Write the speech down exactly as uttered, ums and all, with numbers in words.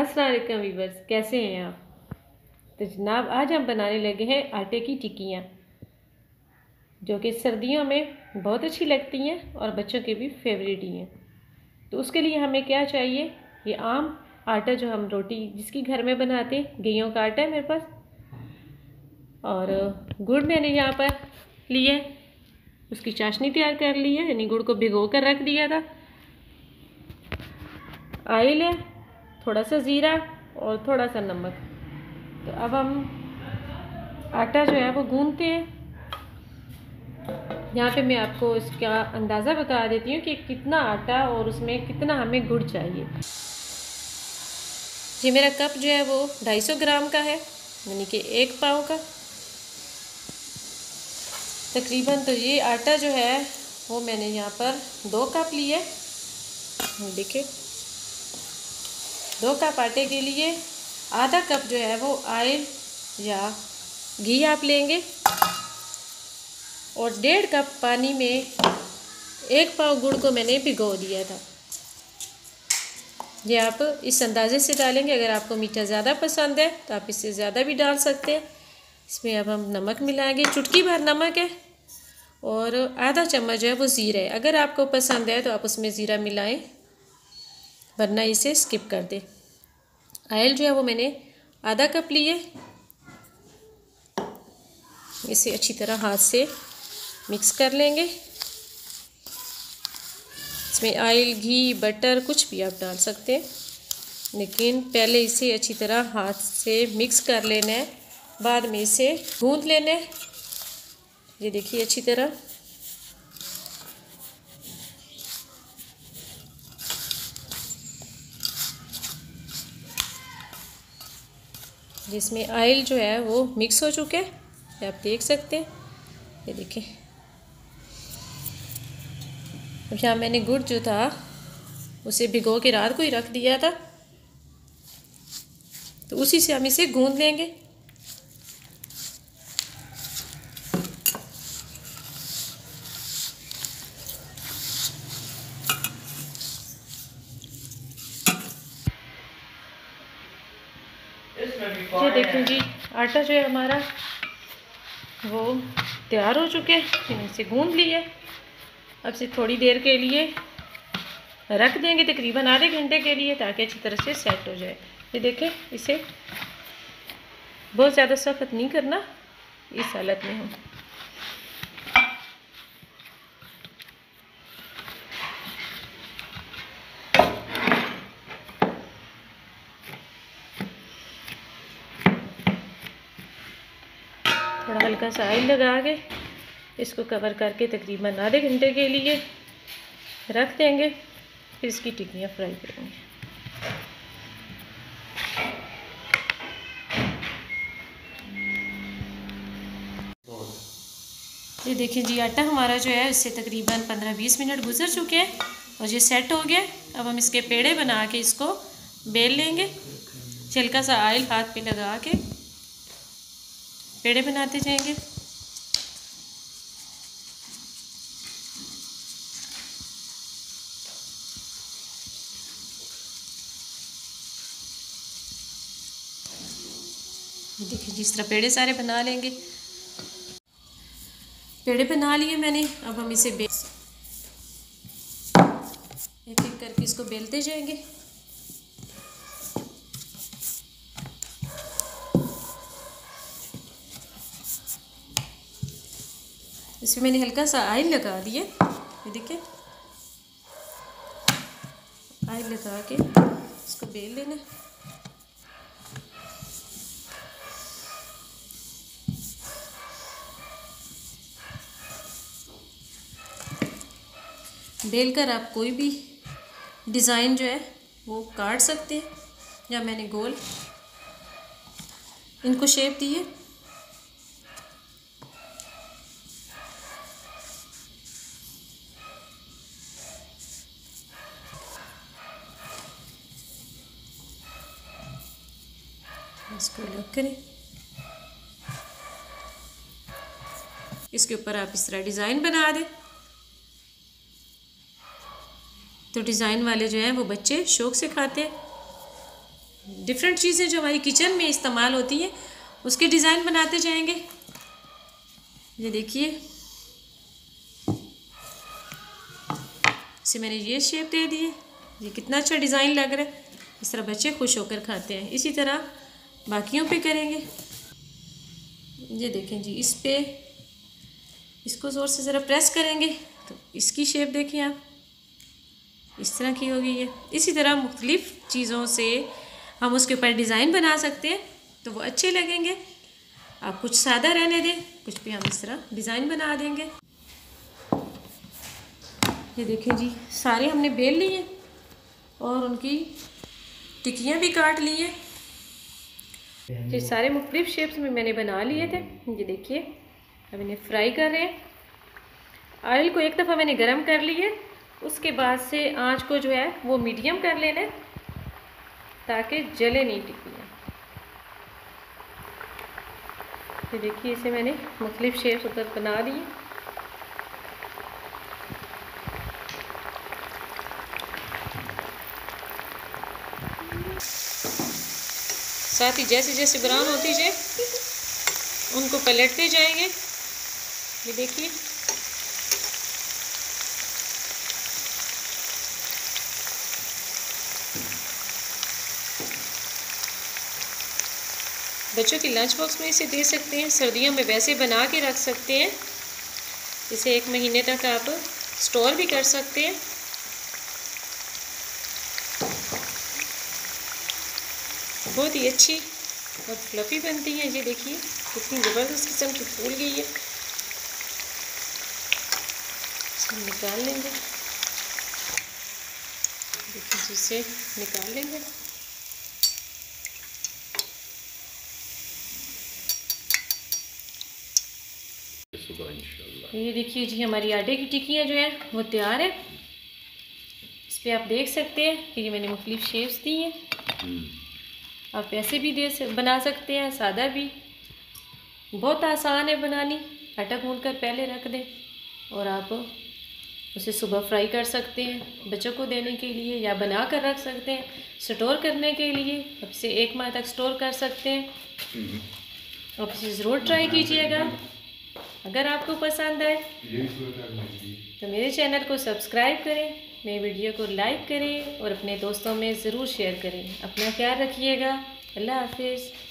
अस्सलाम वालेकुम वीवर्स, कैसे हैं आप। तो जनाब आज हम बनाने लगे हैं आटे की टिक्कियाँ, जो कि सर्दियों में बहुत अच्छी लगती हैं और बच्चों के भी फेवरेट ही हैं। तो उसके लिए हमें क्या चाहिए, ये आम आटा जो हम रोटी जिसकी घर में बनाते हैं, गेहूं का आटा है मेरे पास, और गुड़ मैंने यहाँ पर लिए, उसकी चाशनी तैयार कर ली है, यानी गुड़ को भिगो कर रख दिया था। ऑयल है, थोड़ा सा ज़ीरा और थोड़ा सा नमक। तो अब हम आटा जो है वो गूंथते हैं। यहाँ पे मैं आपको इसका अंदाज़ा बता देती हूँ कि कितना आटा और उसमें कितना हमें गुड़ चाहिए। ये मेरा कप जो है वो ढाई सौ ग्राम का है, यानी कि एक पाव का तकरीबन। तो ये आटा जो है वो मैंने यहाँ पर दो कप लिए। देखिए, दो कप आटे के लिए आधा कप जो है वो ऑयल या घी आप लेंगे, और डेढ़ कप पानी में एक पाव गुड़ को मैंने भिगो दिया था। ये आप इस अंदाजे से डालेंगे। अगर आपको मीठा ज़्यादा पसंद है तो आप इससे ज़्यादा भी डाल सकते हैं। इसमें अब हम नमक मिलाएंगे, चुटकी भर नमक है, और आधा चम्मच जो है वो ज़ीरा है। अगर आपको पसंद है तो आप उसमें ज़ीरा मिलाएं, वरना इसे स्किप कर दें। ऑयल जो है वो मैंने आधा कप लिए। इसे अच्छी तरह हाथ से मिक्स कर लेंगे। इसमें ऑयल, घी, बटर कुछ भी आप डाल सकते हैं, लेकिन पहले इसे अच्छी तरह हाथ से मिक्स कर लेना है, बाद में इसे गूंथ लेना है। ये देखिए अच्छी तरह। जिसमें ऑयल जो है वो मिक्स हो चुके हैं, आप देख सकते हैं। ये देखिए, अब यहाँ मैंने गुड़ जो था उसे भिगो के रात को ही रख दिया था, तो उसी से हम इसे गूंथ लेंगे। ये देखें जी, आटा जो है हमारा वो तैयार हो चुके हैं। इसे गूंथ लिए। अब से थोड़ी देर के लिए रख देंगे, तकरीबन आधे घंटे के लिए, ताकि अच्छी तरह से सेट हो जाए। ये देखें, इसे बहुत ज़्यादा सख्त नहीं करना इस हालत में हो। थोड़ा हल्का सा ऑयल लगा के इसको कवर करके तकरीबन आधे घंटे के लिए रख देंगे, फिर इसकी टिक्कियाँ फ्राई करेंगे। ये देखिए जी, आटा हमारा जो है इससे तकरीबन पंद्रह बीस मिनट गुजर चुके हैं और ये सेट हो गया। अब हम इसके पेड़े बना के इसको बेल लेंगे। हल्का सा ऑयल हाथ पे लगा के पेड़े बनाते जाएंगे। देखिए, जिस तरह पेड़े सारे बना लेंगे। पेड़े बना लिए मैंने। अब हम इसे बेल एक एक करके इसको बेलते जाएंगे। इसमें मैंने हल्का सा ऑयल लगा दिया। ये देखिए, ऑयल लगा के इसको बेल लेना। बेल कर आप कोई भी डिज़ाइन जो है वो काट सकते हैं। या मैंने गोल इनको शेप दी है। इसको लग करें, इसके ऊपर आप इस तरह डिज़ाइन बना दें। तो डिज़ाइन वाले जो हैं वो बच्चे शौक़ से खाते हैं। डिफरेंट चीज़ें जो हमारी किचन में इस्तेमाल होती हैं उसके डिज़ाइन बनाते जाएंगे। ये देखिए, इसे मैंने ये शेप दे दी है। ये कितना अच्छा डिज़ाइन लग रहा है। इस तरह बच्चे खुश होकर खाते हैं। इसी तरह बाकियों पे करेंगे। ये देखें जी, इस पे इसको ज़ोर से ज़रा प्रेस करेंगे तो इसकी शेप देखें आप, इस तरह की होगी ये। इसी तरह मुख्तलिफ़ चीज़ों से हम उसके ऊपर डिज़ाइन बना सकते हैं तो वो अच्छे लगेंगे। आप कुछ सादा रहने दें, कुछ भी हम इस तरह डिज़ाइन बना देंगे। ये देखें जी, सारे हमने बेल लिए और उनकी टिक्कियाँ भी काट ली हैं। ये सारे मुख्तलिफ शेप्स में मैंने बना लिए थे। ये देखिए, अब इन्हें फ्राई कर रहे हैं। ऑयल को एक दफ़ा मैंने गरम कर लिया, उसके बाद से आंच को जो है वो मीडियम कर लेना है ताकि जले नहीं टिक्कियाँ। ये देखिए, इसे मैंने मुख्तलिफ शेप्स ऊपर बना लिए। साथ ही जैसे जैसे ब्राउन होती जाए उनको पलटते जाएंगे। ये देखिए, बच्चों की लंच बॉक्स में इसे दे सकते हैं। सर्दियों में वैसे बना के रख सकते हैं। इसे एक महीने तक आप स्टोर भी कर सकते हैं। बहुत ही अच्छी और फ्लफ़ी बनती है। ये देखिए, कितनी ज़बरदस्त किस्म की फूल गई है। इसे निकाल लेंगे। देखिए, जिसे निकाल लेंगे। ये देखिए जी, हमारी आटे की टिक्कियाँ जो है वो तैयार है। इस पर आप देख सकते हैं कि ये मैंने मुख्तलिफ शेप्स दी हैं। आप ऐसे भी दे बना सकते हैं, सादा भी। बहुत आसान है बनानी। आटा गूंद कर पहले रख दें और आप उसे सुबह फ्राई कर सकते हैं बच्चों को देने के लिए, या बना कर रख सकते हैं स्टोर करने के लिए। अब से एक माह तक स्टोर कर सकते हैं। आप इसे ज़रूर ट्राई कीजिएगा। अगर आपको पसंद आए तो मेरे चैनल को सब्सक्राइब करें, मेरी वीडियो को लाइक करें और अपने दोस्तों में ज़रूर शेयर करें। अपना ख्याल रखिएगा। अल्लाह हाफिज़।